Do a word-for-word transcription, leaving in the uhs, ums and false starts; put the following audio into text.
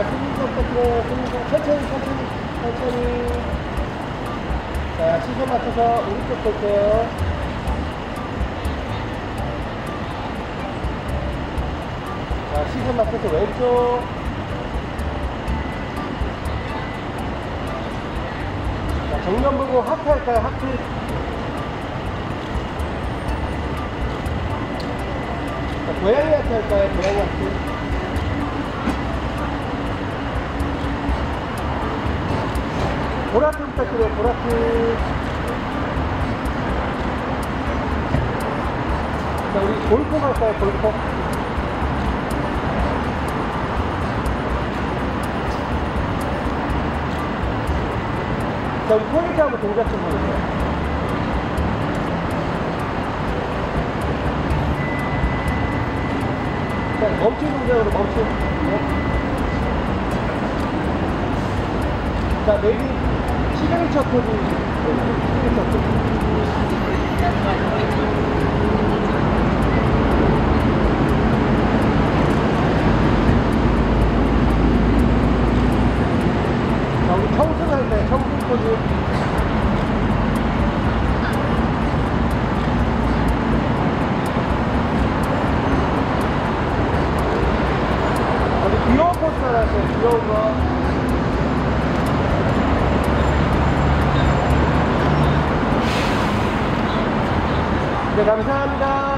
자, 스윙샷 터트려요. 스윙샷. 천천히, 천천히, 천천히. 자, 시선 맞춰서 오른쪽 볼게요. 자, 시선 맞춰서 왼쪽. 자, 정면 보고 하트 할까요? 하트. 자, 고양이 하트 할까요? 고양이 하트. 보라트 부탁드려요. 보라트. 자, 우리 볼콕 할까요? 볼콕. 자, 우리 포인트하고 동작 좀 보여주세요. 자, 멈춘 동작으로 멈춘. 네. 자, 내리 시그니처 포즈. 시그니처 포즈. 자, 우리 청순 할 때, 청순 포즈. 우리 귀여운 포즈 하나 할게요. 귀여운 거. 네, 감사합니다.